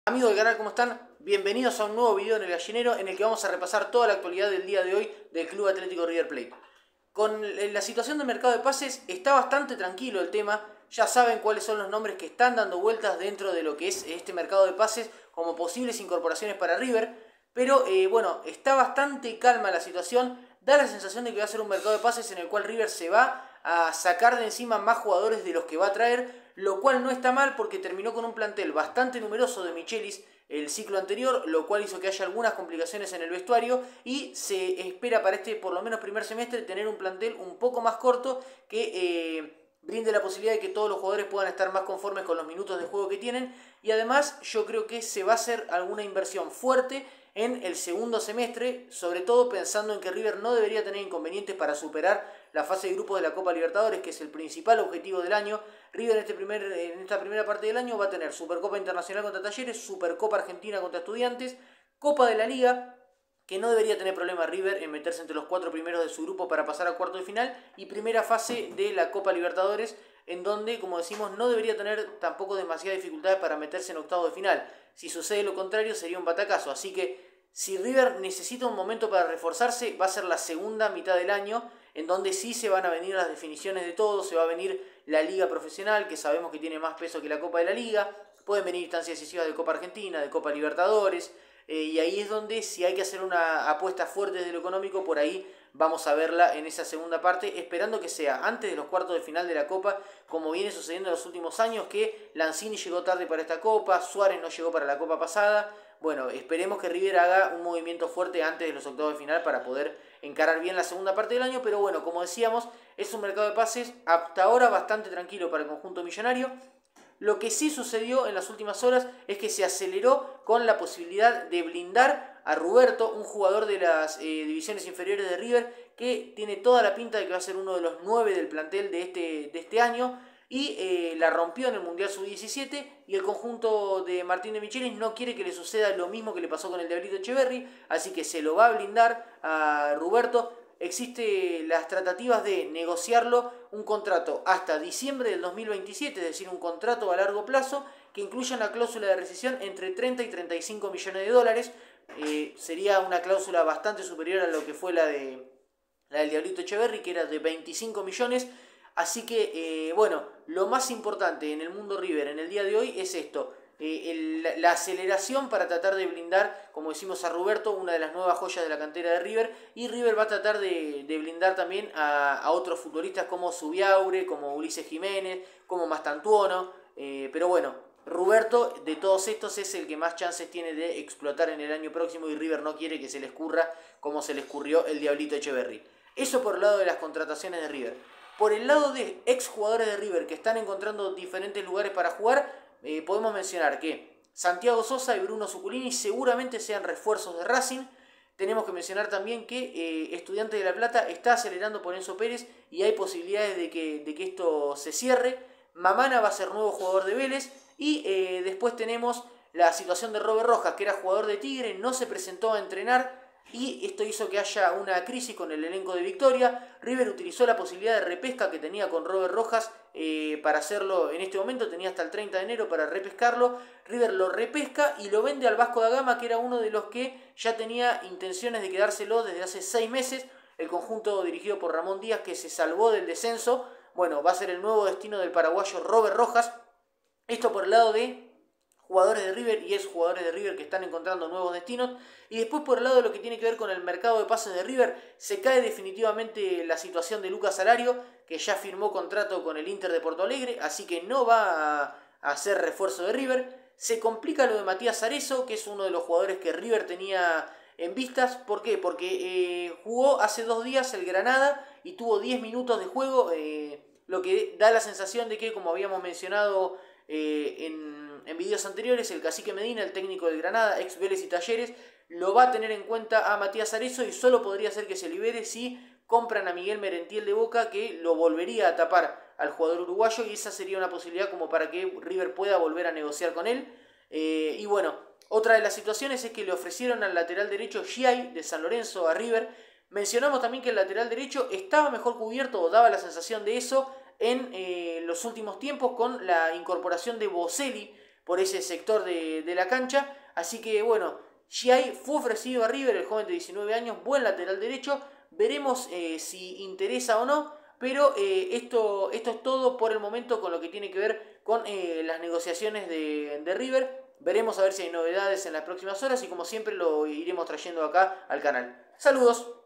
Amigos del canal, ¿cómo están? Bienvenidos a un nuevo video en el gallinero en el que vamos a repasar toda la actualidad del día de hoy del Club Atlético River Plate. Con la situación del mercado de pases está bastante tranquilo el tema, ya saben cuáles son los nombres que están dando vueltas dentro de lo que es este mercado de pases como posibles incorporaciones para River, pero bueno, está bastante calma la situación, da la sensación de que va a ser un mercado de pases en el cual River se va a sacar de encima más jugadores de los que va a traer, lo cual no está mal porque terminó con un plantel bastante numeroso de Michelis el ciclo anterior, lo cual hizo que haya algunas complicaciones en el vestuario y se espera para este, por lo menos primer semestre, tener un plantel un poco más corto que brinde la posibilidad de que todos los jugadores puedan estar más conformes con los minutos de juego que tienen, y además yo creo que se va a hacer alguna inversión fuerte en el segundo semestre, sobre todo pensando en que River no debería tener inconvenientes para superar la fase de grupos de la Copa Libertadores, que es el principal objetivo del año. River en esta primera parte del año va a tener Supercopa Internacional contra Talleres, Supercopa Argentina contra Estudiantes, Copa de la Liga, que no debería tener problema River en meterse entre los 4 primeros de su grupo para pasar a cuarto de final, y primera fase de la Copa Libertadores, en donde, como decimos, no debería tener tampoco demasiadas dificultades para meterse en octavos de final. Si sucede lo contrario, sería un batacazo. Así que si River necesita un momento para reforzarse, va a ser la segunda mitad del año, en donde sí se van a venir las definiciones de todo, se va a venir la Liga Profesional, que sabemos que tiene más peso que la Copa de la Liga, pueden venir instancias decisivas de Copa Argentina, de Copa Libertadores, y ahí es donde si hay que hacer una apuesta fuerte desde lo económico, por ahí vamos a verla en esa segunda parte, esperando que sea antes de los cuartos de final de la Copa, como viene sucediendo en los últimos años, que Lanzini llegó tarde para esta Copa, Suárez no llegó para la Copa pasada. Bueno, esperemos que River haga un movimiento fuerte antes de los octavos de final para poder encarar bien la segunda parte del año, pero bueno, como decíamos, es un mercado de pases hasta ahora bastante tranquilo para el conjunto millonario. Lo que sí sucedió en las últimas horas es que se aceleró con la posibilidad de blindar a Ruberto, un jugador de las divisiones inferiores de River, que tiene toda la pinta de que va a ser uno de los 9 del plantel de este año, y la rompió en el Mundial Sub-17, y el conjunto de Martín de Michelis no quiere que le suceda lo mismo que le pasó con el Diablito Echeverri, así que se lo va a blindar a Ruberto. Existe las tratativas de negociarlo un contrato hasta diciembre del 2027, es decir, un contrato a largo plazo que incluya una cláusula de rescisión entre 30 y 35 millones de dólares. Sería una cláusula bastante superior a lo que fue la del Diablito Echeverri, que era de 25 millones. Así que, bueno, lo más importante en el mundo River en el día de hoy es esto. La aceleración para tratar de blindar, como decimos, a Ruberto, una de las nuevas joyas de la cantera de River, y River va a tratar de blindar también a otros futbolistas como Zubiaure, como Ulises Jiménez, como Mastantuono, pero bueno, Ruberto de todos estos es el que más chances tiene de explotar en el año próximo, y River no quiere que se le escurra como se le escurrió el Diablito Echeverri. Eso por el lado de las contrataciones de River. Por el lado de exjugadores de River que están encontrando diferentes lugares para jugar, podemos mencionar que Santiago Sosa y Bruno Zuculini seguramente sean refuerzos de Racing. Tenemos que mencionar también que Estudiantes de La Plata está acelerando por Enzo Pérez y hay posibilidades de que esto se cierre. Mamana va a ser nuevo jugador de Vélez. Y después tenemos la situación de Robert Rojas, que era jugador de Tigre, no se presentó a entrenar, y esto hizo que haya una crisis con el elenco de Victoria. River utilizó la posibilidad de repesca que tenía con Robert Rojas para hacerlo en este momento, tenía hasta el 30 de enero para repescarlo. River lo repesca y lo vende al Vasco da Gama, que era uno de los que ya tenía intenciones de quedárselo desde hace 6 meses. El conjunto dirigido por Ramón Díaz, que se salvó del descenso, bueno, va a ser el nuevo destino del paraguayo Robert Rojas. Esto por el lado de jugadores de River y exjugadores de River que están encontrando nuevos destinos. Y después por el lado de lo que tiene que ver con el mercado de pases de River, se cae definitivamente la situación de Lucas Alario, que ya firmó contrato con el Inter de Porto Alegre, así que no va a ser refuerzo de River. Se complica lo de Matías Arezzo, que es uno de los jugadores que River tenía en vistas. ¿Por qué? Porque jugó hace 2 días el Granada y tuvo 10 minutos de juego, lo que da la sensación de que, como habíamos mencionado en videos anteriores, el Cacique Medina, el técnico del Granada, ex Vélez y Talleres, lo va a tener en cuenta a Matías Arezzo, y solo podría ser que se libere si compran a Miguel Merentiel de Boca, que lo volvería a tapar al jugador uruguayo, y esa sería una posibilidad como para que River pueda volver a negociar con él. Y bueno, otra de las situaciones es que le ofrecieron al lateral derecho Giai de San Lorenzo a River. Mencionamos también que el lateral derecho estaba mejor cubierto, o daba la sensación de eso, en los últimos tiempos, con la incorporación de Boselli. por ese sector de la cancha. Así que bueno, Giai fue ofrecido a River, el joven de 19 años, buen lateral derecho. Veremos si interesa o no, pero esto es todo por el momento con lo que tiene que ver con las negociaciones de River. Veremos a ver si hay novedades en las próximas horas y como siempre lo iremos trayendo acá al canal. Saludos.